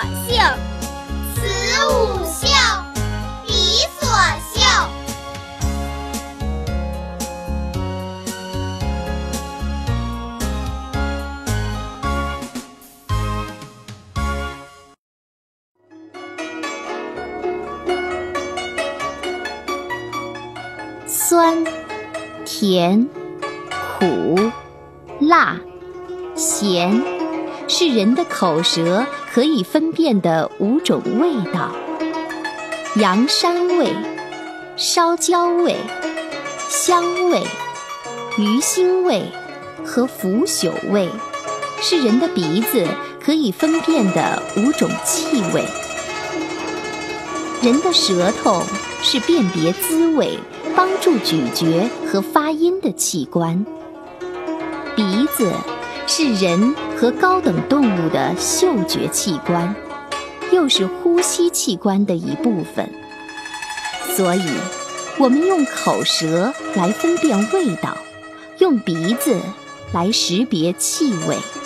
性，此五孝，彼所孝。 酸、甜、苦、辣、咸，是人的口舌可以分辨的5种味道。羊膻味、烧焦味、香味、鱼腥味和腐朽味，是人的鼻子可以分辨的5种气味。人的舌头是辨别滋味、帮助咀嚼和发音的器官。鼻子是人和高等动物的嗅觉器官，又是呼吸器官的一部分。所以，我们用口舌来分辨味道，用鼻子来识别气味。